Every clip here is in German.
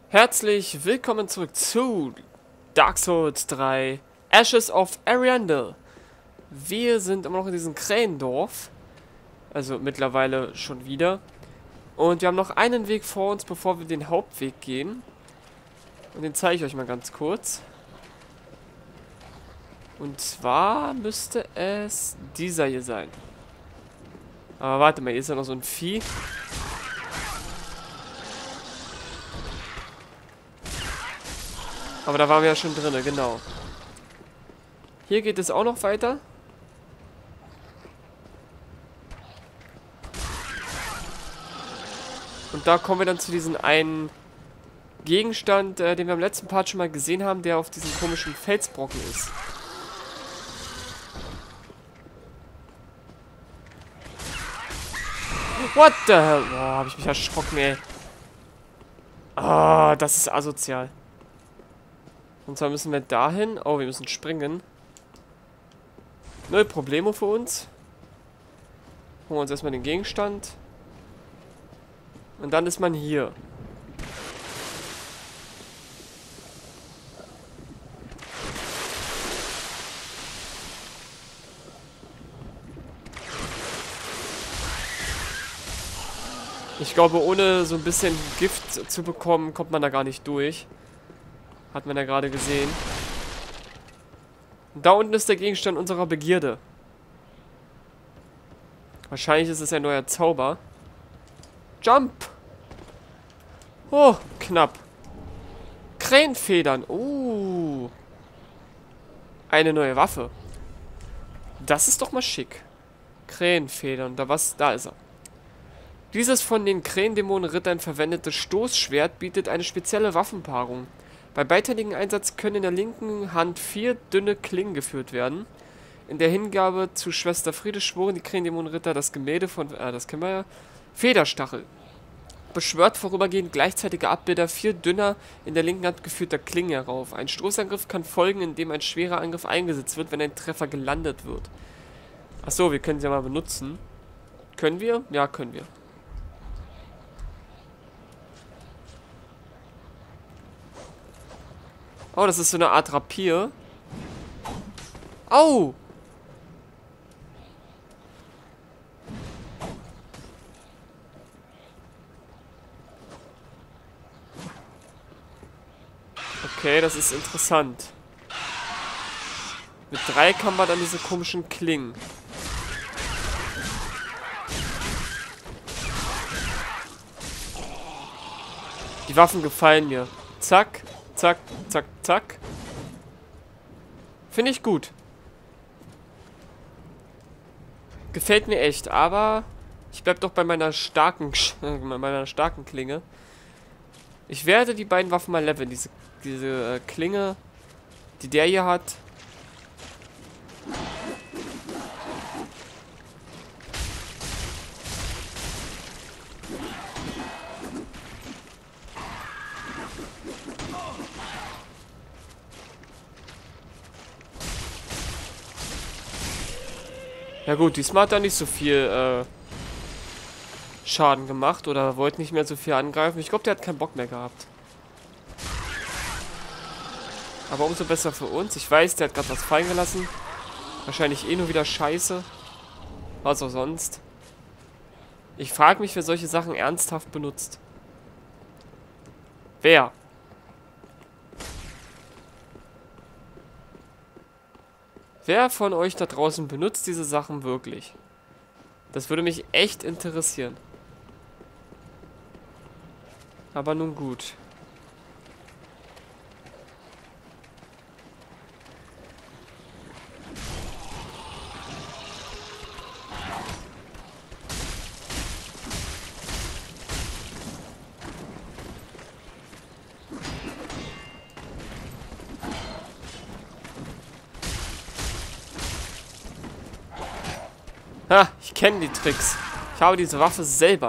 Herzlich willkommen zurück zu Dark Souls 3 Ashes of Ariandel. Wir sind immer noch in diesem Krähendorf. Also mittlerweile schon wieder. Und wir haben noch einen Weg vor uns, bevor wir den Hauptweg gehen. Und den zeige ich euch mal ganz kurz. Und zwar müsste es dieser hier sein. Aber warte mal, hier ist ja noch so ein Vieh. Aber da waren wir ja schon drin, genau. Hier geht es auch noch weiter. Und da kommen wir dann zu diesem einen Gegenstand, den wir im letzten Part schon mal gesehen haben, der auf diesem komischen Felsbrocken ist. What the hell? Boah, hab ich mich erschrocken, ey. Ah, das ist asozial. Und zwar müssen wir dahin. Oh, wir müssen springen. Null Problemo für uns. Holen wir uns erstmal den Gegenstand. Und dann ist man hier. Ich glaube, ohne so ein bisschen Gift zu bekommen, kommt man da gar nicht durch. Hat man ja gerade gesehen. Und da unten ist der Gegenstand unserer Begierde. Wahrscheinlich ist es ein neuer Zauber. Jump! Oh, knapp. Krähenfedern. Eine neue Waffe. Das ist doch mal schick. Krähenfedern. Da ist er. Dieses von den Krähendämonenrittern verwendete Stoßschwert bietet eine spezielle Waffenpaarung. Bei beidhändigem Einsatz können in der linken Hand 4 dünne Klingen geführt werden. In der Hingabe zu Schwester Friede schworen die Krähendämonenritter das Gemälde von, das kennen wir ja, Federstachel. Beschwört vorübergehend gleichzeitige Abbilder 4 dünner in der linken Hand geführter Klingen herauf. Ein Stoßangriff kann folgen, indem ein schwerer Angriff eingesetzt wird, wenn ein Treffer gelandet wird. Achso, wir können sie ja mal benutzen. Können wir? Ja, können wir. Oh, das ist so eine Art Rapier. Au! Okay, das ist interessant. Mit 3 kann man dann diese komischen Klingen. Die Waffen gefallen mir. Zack. Zack, zack, zack. Finde ich gut. Gefällt mir echt, aber ich bleib doch bei meiner starken Klinge. Ich werde die beiden Waffen mal leveln. Diese Klinge, die der hier hat. Ja gut, diesmal hat er nicht so viel Schaden gemacht oder wollte nicht mehr so viel angreifen. Ich glaube, der hat keinen Bock mehr gehabt. Aber umso besser für uns. Ich weiß, der hat gerade was fallen gelassen. Wahrscheinlich eh nur wieder Scheiße. Was auch sonst. Ich frage mich, wer solche Sachen ernsthaft benutzt. Wer? Wer von euch da draußen benutzt diese Sachen wirklich? Das würde mich echt interessieren. Aber nun gut. Ha, ich kenne die Tricks. Ich habe diese Waffe selber.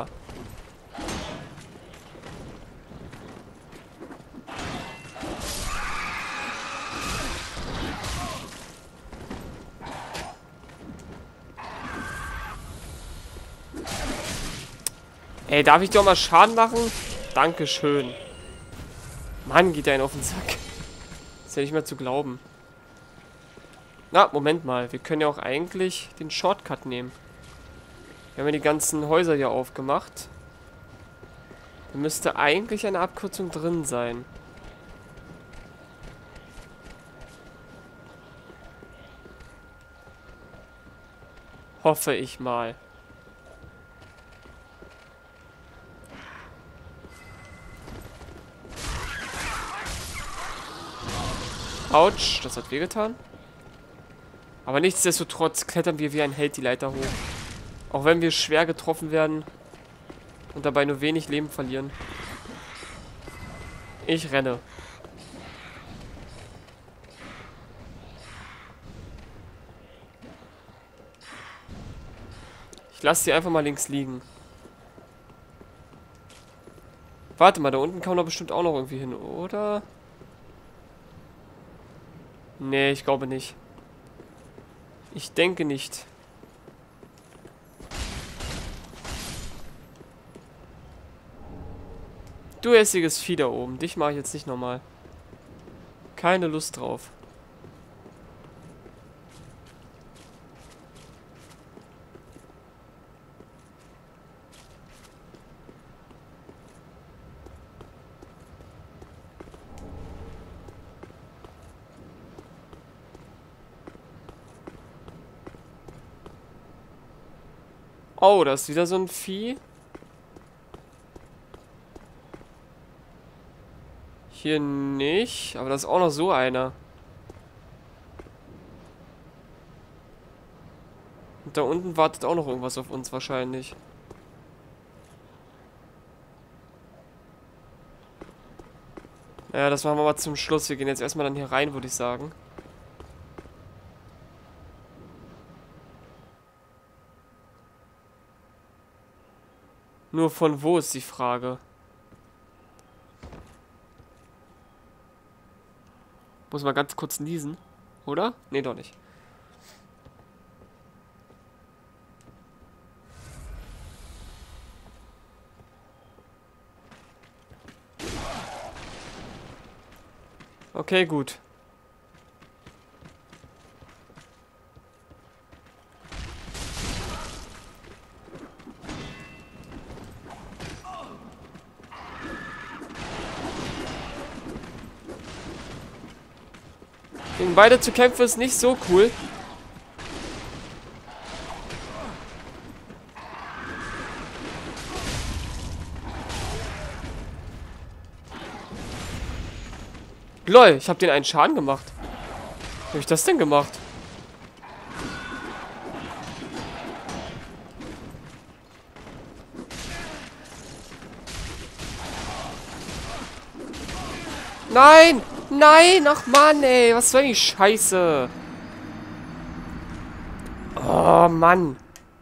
Ey, darf ich doch mal Schaden machen? Dankeschön. Mann, geht der einen auf den Sack. Ist ja nicht mehr zu glauben. Na, Moment mal. Wir können ja auch eigentlich den Shortcut nehmen. Wir haben ja die ganzen Häuser hier aufgemacht. Da müsste eigentlich eine Abkürzung drin sein. Hoffe ich mal. Autsch, das hat wehgetan. Aber nichtsdestotrotz klettern wir wie ein Held die Leiter hoch. Auch wenn wir schwer getroffen werden und dabei nur wenig Leben verlieren. Ich renne. Ich lasse sie einfach mal links liegen. Warte mal, da unten kann man doch bestimmt auch noch irgendwie hin, oder? Nee, ich glaube nicht. Ich denke nicht. Du hässiges Vieh da oben. Dich mache ich jetzt nicht nochmal. Keine Lust drauf. Oh, da ist wieder so ein Vieh. Hier nicht, aber da ist auch noch so einer. Und da unten wartet auch noch irgendwas auf uns wahrscheinlich. Naja, das machen wir mal zum Schluss. Wir gehen jetzt erstmal dann hier rein, würde ich sagen. Nur von wo ist die Frage. Muss mal ganz kurz niesen. Oder? Nee, doch nicht. Okay, gut. Gegen beide zu kämpfen ist nicht so cool. Lol, ich habe den einen Schaden gemacht. Wie habe ich das denn gemacht? Nein! Nein! Ach Mann, ey! Was soll die Scheiße? Oh, Mann.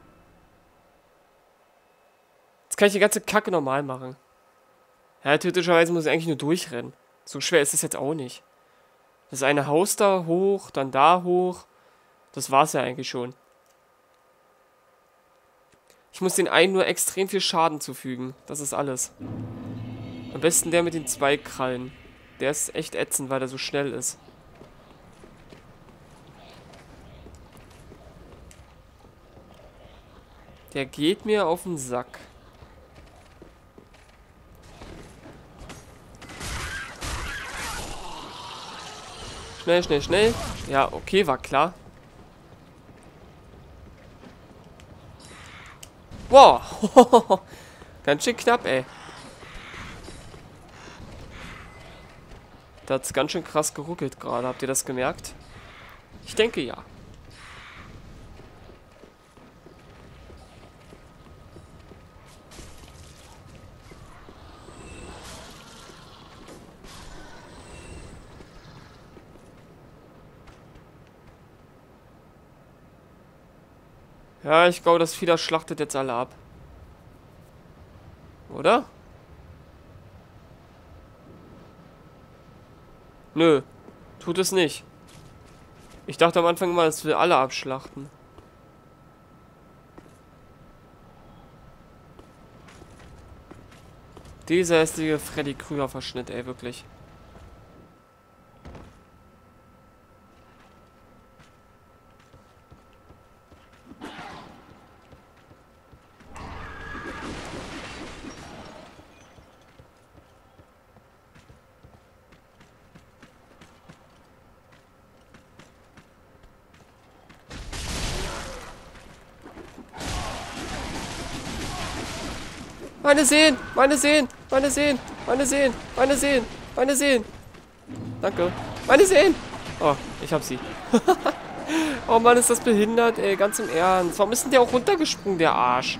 Jetzt kann ich die ganze Kacke normal machen. Ja, theoretischerweise muss ich eigentlich nur durchrennen. So schwer ist es jetzt auch nicht. Das eine Haus da hoch, dann da hoch. Das war's ja eigentlich schon. Ich muss den einen nur extrem viel Schaden zufügen. Das ist alles. Am besten der mit den 2 Krallen. Der ist echt ätzend, weil er so schnell ist. Der geht mir auf den Sack. Schnell, schnell, schnell. Ja, okay, war klar. Wow. Ganz schön knapp, ey. Da hat es ganz schön krass geruckelt gerade. Habt ihr das gemerkt? Ich denke ja. Ja, ich glaube, das Vieh schlachtet jetzt alle ab. Oder? Nö, tut es nicht. Ich dachte am Anfang immer, es will alle abschlachten. Dieser hässliche Freddy Krüger-Verschnitt, ey, wirklich. Meine Seen! Meine Seen! Meine Seen! Meine Seen! Meine Seen! Meine Seen! Danke. Meine Seen! Oh, ich hab sie. Oh Mann, ist das behindert, ey. Ganz im Ernst. Warum ist denn der auch runtergesprungen, der Arsch?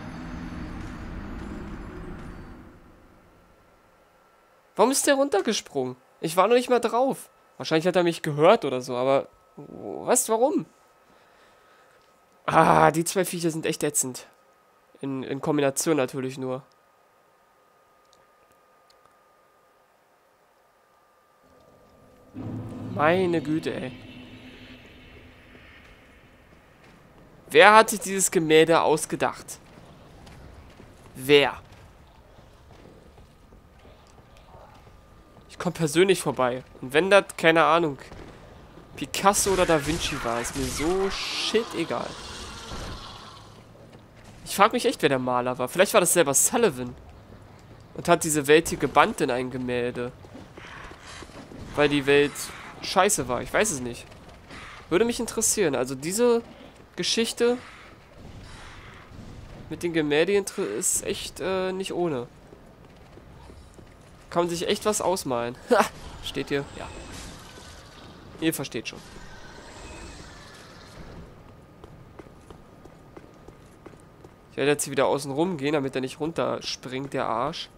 Warum ist der runtergesprungen? Ich war noch nicht mal drauf. Wahrscheinlich hat er mich gehört oder so, aber... Was? Warum? Ah, die zwei Viecher sind echt ätzend. In Kombination natürlich nur. Meine Güte, ey. Wer hat sich dieses Gemälde ausgedacht? Wer? Ich komme persönlich vorbei. Und wenn das, keine Ahnung, Picasso oder Da Vinci war, ist mir so shit egal. Ich frage mich echt, wer der Maler war. Vielleicht war das selber Sullivan. Und hat diese Welt hier gebannt in ein Gemälde. Weil die Welt scheiße war. Ich weiß es nicht. Würde mich interessieren. Also diese Geschichte mit den Gemälden ist echt nicht ohne. Kann man sich echt was ausmalen. Ha! Steht hier? Ja. Ihr versteht schon. Ich werde jetzt hier wieder außen rum gehen, damit er nicht runterspringt, der Arsch.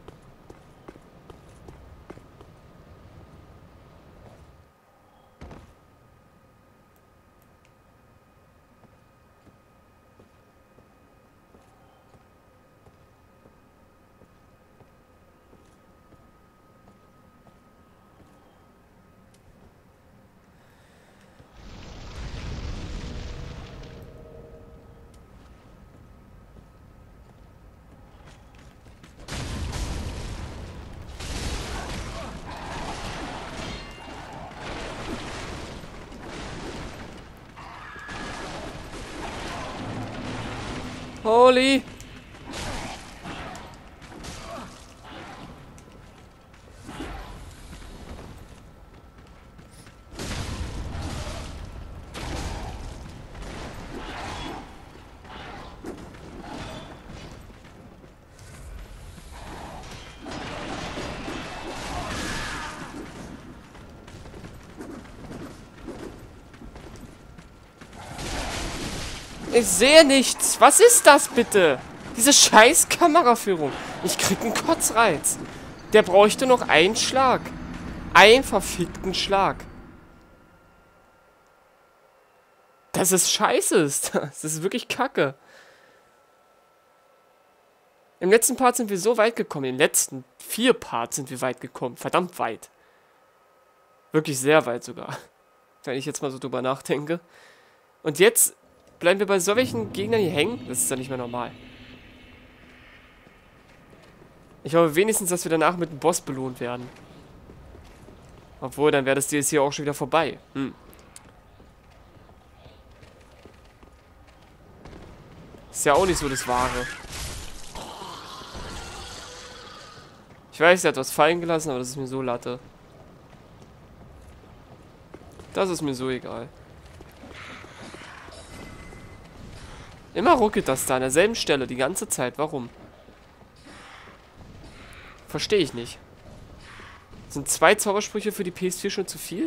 Holy! Ich sehe nichts. Was ist das bitte? Diese scheiß Kameraführung. Ich krieg einen Kotzreiz. Der bräuchte noch einen Schlag. Einen verfickten Schlag. Das ist scheiße. Das ist wirklich kacke. Im letzten Part sind wir so weit gekommen. In den letzten 4 Parts sind wir weit gekommen. Verdammt weit. Wirklich sehr weit sogar. Wenn ich jetzt mal so drüber nachdenke. Und jetzt bleiben wir bei solchen Gegnern hier hängen? Das ist ja nicht mehr normal. Ich hoffe wenigstens, dass wir danach mit dem Boss belohnt werden. Obwohl, dann wäre das DLC auch schon wieder vorbei. Ist ja auch nicht so das Wahre. Ich weiß, er hat was fallen gelassen, aber das ist mir so Latte. Das ist mir so egal. Immer ruckelt das da an derselben Stelle die ganze Zeit. Warum? Verstehe ich nicht. Sind 2 Zaubersprüche für die PS4 schon zu viel?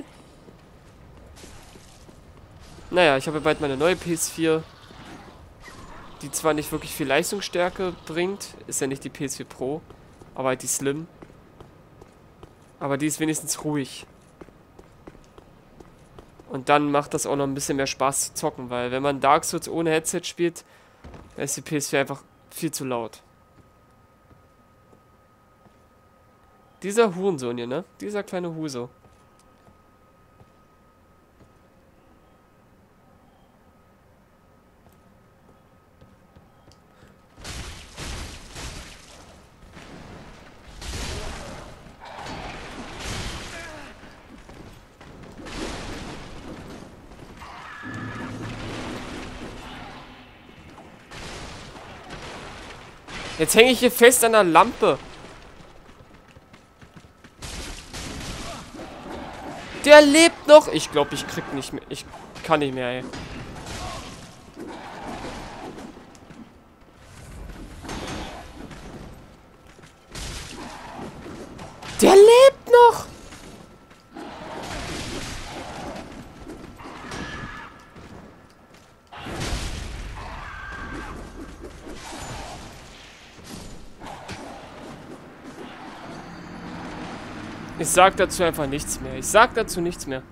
Naja, ich habe ja bald meine neue PS4. Die zwar nicht wirklich viel Leistungsstärke bringt. Ist ja nicht die PS4 Pro. Aber halt die Slim. Aber die ist wenigstens ruhig. Und dann macht das auch noch ein bisschen mehr Spaß zu zocken, weil wenn man Dark Souls ohne Headset spielt, dann ist die PS4 einfach viel zu laut. Dieser Hurensohn hier, ne? Dieser kleine Huso. Jetzt hänge ich hier fest an der Lampe. Der lebt noch. Ich glaube, ich krieg nicht mehr. Ich kann nicht mehr, ey. Der lebt noch! Ich sag dazu einfach nichts mehr. Ich sag dazu nichts mehr.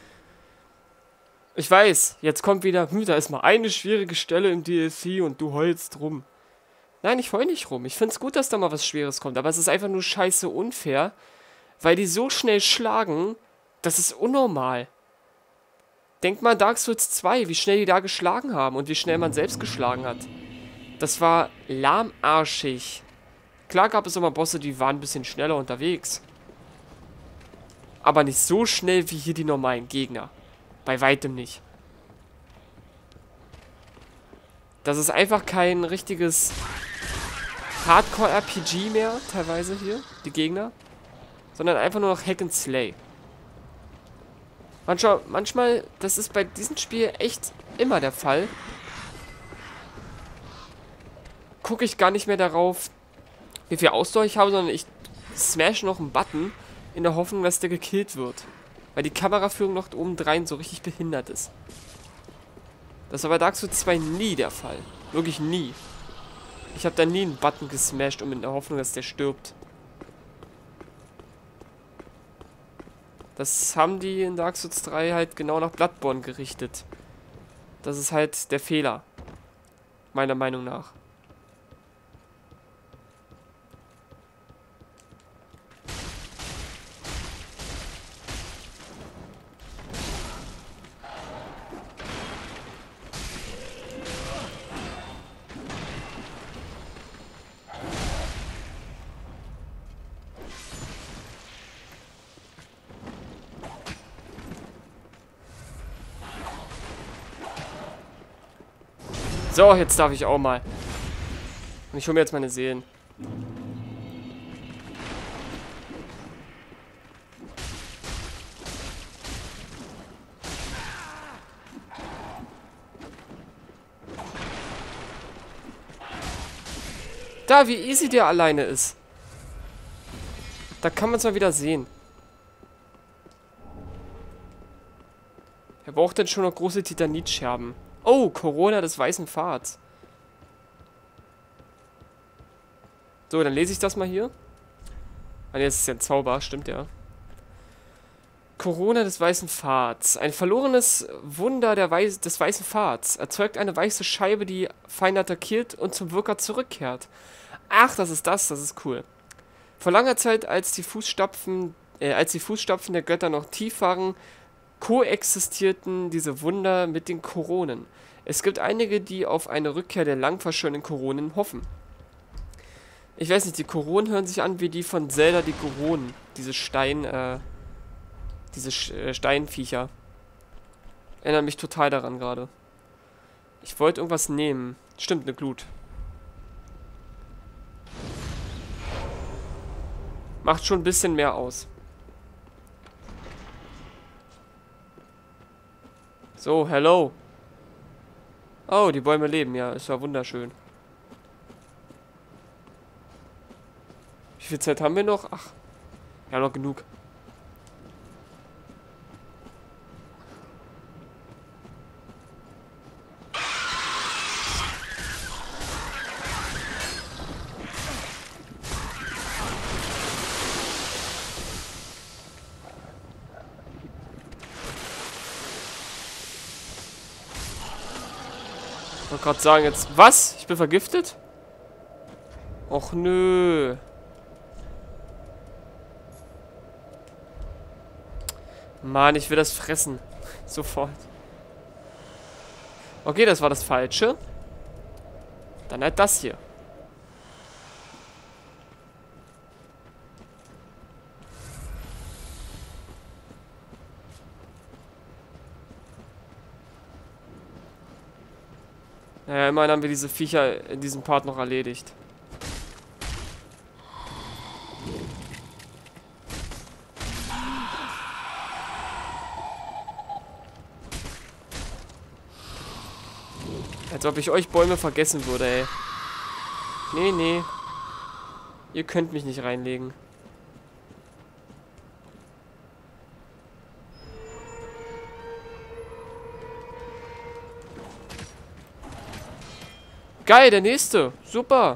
Ich weiß, jetzt kommt wieder, da ist mal eine schwierige Stelle im DLC und du heulst rum. Nein, ich heul nicht rum. Ich find's gut, dass da mal was Schweres kommt, aber es ist einfach nur scheiße unfair, weil die so schnell schlagen, das ist unnormal. Denk mal an Dark Souls 2, wie schnell die da geschlagen haben und wie schnell man selbst geschlagen hat. Das war lahmarschig. Klar gab es immer Bosse, die waren ein bisschen schneller unterwegs. Aber nicht so schnell wie hier die normalen Gegner. Bei weitem nicht. Das ist einfach kein richtiges Hardcore-RPG mehr, teilweise hier, die Gegner. Sondern einfach nur noch Hack and Slay. Manchmal, das ist bei diesem Spiel echt immer der Fall. Gucke ich gar nicht mehr darauf, wie viel Ausdauer ich habe, sondern ich smash noch einen Button in der Hoffnung, dass der gekillt wird. Weil die Kameraführung noch obendrein so richtig behindert ist. Das war bei Dark Souls 2 nie der Fall. Wirklich nie. Ich habe da nie einen Button gesmashed, um in der Hoffnung, dass der stirbt. Das haben die in Dark Souls 3 halt genau nach Bloodborne gerichtet. Das ist halt der Fehler. Meiner Meinung nach. So, jetzt darf ich auch mal. Und ich hole mir jetzt meine Seelen. Da, wie easy der alleine ist. Da kann man es mal wieder sehen. Er braucht denn schon noch große Titanitscherben. Oh, Corona des weißen Pfads. So, dann lese ich das mal hier. Ah, jetzt ist ja ein Zauber, stimmt ja. Corona des weißen Pfads. Ein verlorenes Wunder des weißen Pfads. Erzeugt eine weiße Scheibe, die Feinde attackiert und zum Wirker zurückkehrt. Ach, das ist cool. Vor langer Zeit, als die Fußstapfen der Götter noch tief waren, koexistierten diese Wunder mit den Koronen. Es gibt einige, die auf eine Rückkehr der lang verschollenen Koronen hoffen. Ich weiß nicht, die Koronen hören sich an wie die von Zelda, die Koronen. Diese Steinviecher. Erinnert mich total daran gerade. Ich wollte irgendwas nehmen. Stimmt, eine Glut. Macht schon ein bisschen mehr aus. So, hello. Oh, die Bäume leben, ja. Ist ja wunderschön. Wie viel Zeit haben wir noch? Ach, ja, noch genug. Ich wollte gerade sagen, jetzt... Was? Ich bin vergiftet? Och, nö. Mann, ich will das fressen. Sofort. Okay, das war das Falsche. Dann halt das hier. Naja, immerhin haben wir diese Viecher in diesem Part noch erledigt. Als ob ich euch Bäume vergessen würde, ey. Nee, nee. Ihr könnt mich nicht reinlegen. Geil, der nächste. Super.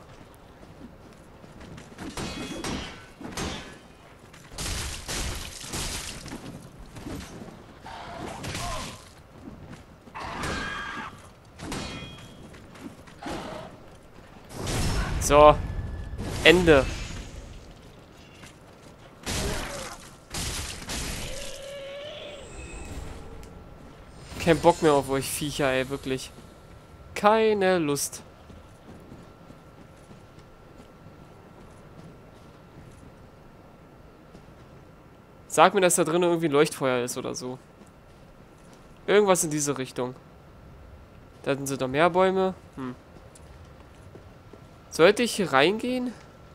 So. Ende. Kein Bock mehr auf euch Viecher, ey, wirklich. Keine Lust. Sag mir, dass da drin irgendwie ein Leuchtfeuer ist oder so. Irgendwas in diese Richtung. Da sind noch mehr Bäume. Sollte ich hier reingehen?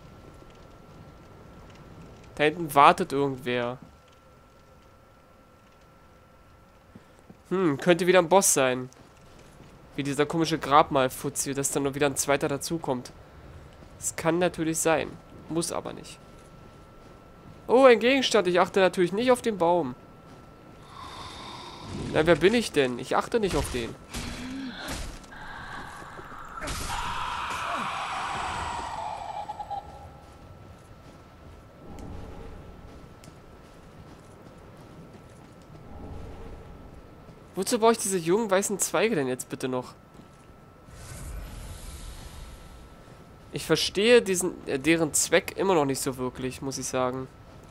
Da hinten wartet irgendwer. Könnte wieder ein Boss sein. Wie dieser komische Grabmalfuzzi, dass dann nur wieder ein zweiter dazukommt. Das kann natürlich sein. Muss aber nicht. Oh, ein Gegenstand. Ich achte natürlich nicht auf den Baum. Na, wer bin ich denn? Ich achte nicht auf den. Wozu brauche ich diese jungen weißen Zweige denn jetzt bitte noch? Ich verstehe deren Zweck immer noch nicht so wirklich, muss ich sagen.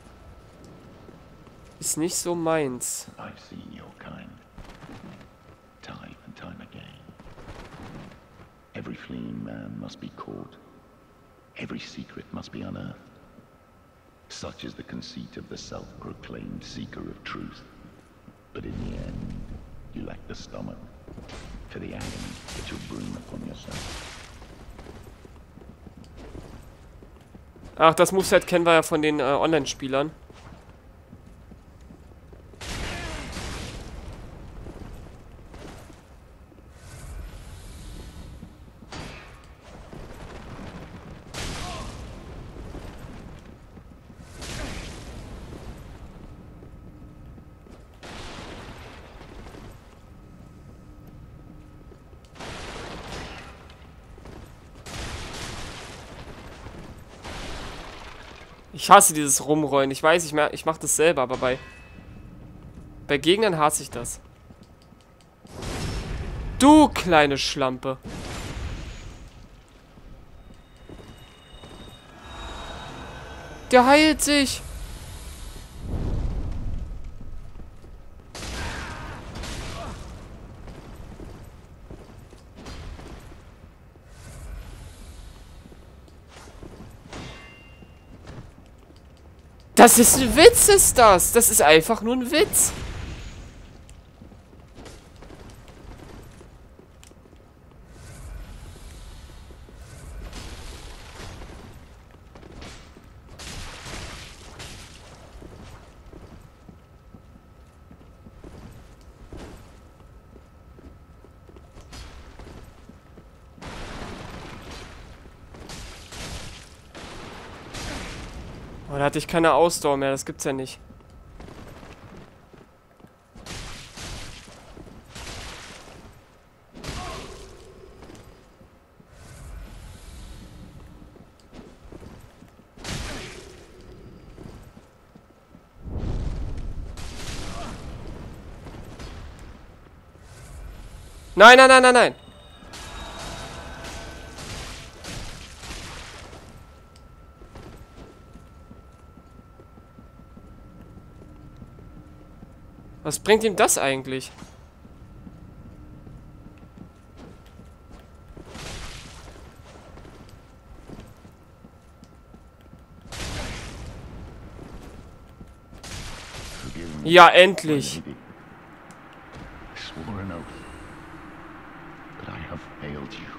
Ist nicht so meins. I've seen your kind, time and time again. Every fleeing man must be caught. Every secret must be unearthed. Such is the conceit of the self-proclaimed seeker of truth. But in the end, you lack the stomach for the agony that you'll bring upon yourself. Ach, das Moveset kennen wir ja von den Online-Spielern. Ich hasse dieses Rumrollen. Ich weiß, ich mach das selber, aber bei Gegnern hasse ich das. Du kleine Schlampe. Der heilt sich. Das ist ein Witz, ist das. Das ist einfach nur ein Witz. Oh, da hatte ich keine Ausdauer mehr. Das gibt's ja nicht. Nein, nein, nein, nein, nein. Was bringt ihm das eigentlich? Ja, endlich. I swore an oath, but I have failed you,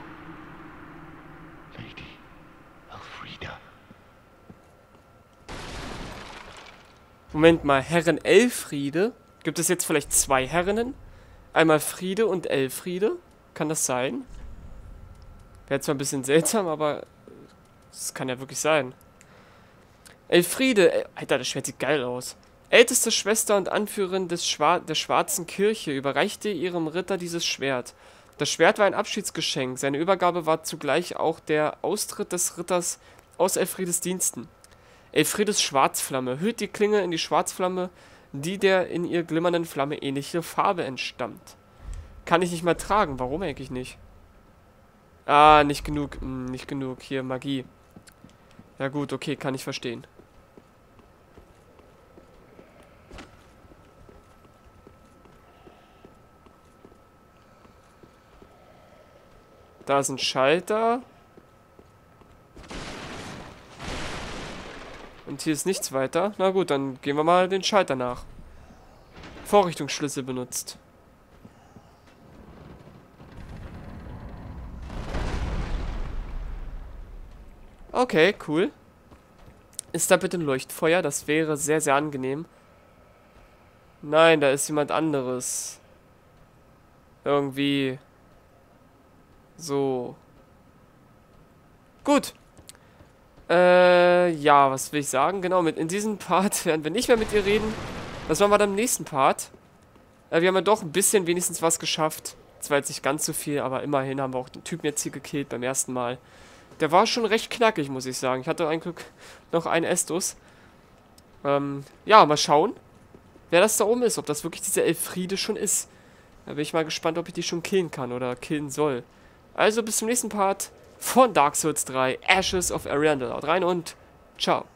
Lady Elfrida. Moment mal, Herrin Elfriede? Gibt es jetzt vielleicht zwei Herrinnen? Einmal Friede und Elfriede? Kann das sein? Wäre zwar ein bisschen seltsam, aber das kann ja wirklich sein. Elfriede, Alter, das Schwert sieht geil aus. Älteste Schwester und Anführerin der Schwarzen Kirche überreichte ihrem Ritter dieses Schwert. Das Schwert war ein Abschiedsgeschenk. Seine Übergabe war zugleich auch der Austritt des Ritters aus Elfriedes Diensten. Elfriedes Schwarzflamme hüllt die Klinge in die Schwarzflamme, die der in ihr glimmernden Flamme ähnliche Farbe entstammt. Kann ich nicht mal tragen. Warum eigentlich nicht? Ah, nicht genug. Nicht genug. Hier, Magie. Ja gut, okay, kann ich verstehen. Da ist ein Schalter. Und hier ist nichts weiter. Na gut, dann gehen wir mal den Schalter nach. Vorrichtungsschlüssel benutzt. Okay, cool. Ist da bitte ein Leuchtfeuer? Das wäre sehr, sehr angenehm. Nein, da ist jemand anderes. Irgendwie... So. Gut. Ja, was will ich sagen? Genau, in diesem Part werden wir nicht mehr mit ihr reden. Das machen wir dann im nächsten Part. Wir haben ja doch ein bisschen wenigstens was geschafft. Zwar jetzt nicht ganz so viel, aber immerhin haben wir auch den Typen jetzt hier gekillt beim ersten Mal. Der war schon recht knackig, muss ich sagen. Ich hatte ein Glück noch einen Estus. Ja, mal schauen, wer das da oben ist. Ob das wirklich diese Elfriede schon ist. Da bin ich mal gespannt, ob ich die schon killen kann oder killen soll. Also bis zum nächsten Part von Dark Souls 3, Ashes of Ariandel. Haut rein und ciao.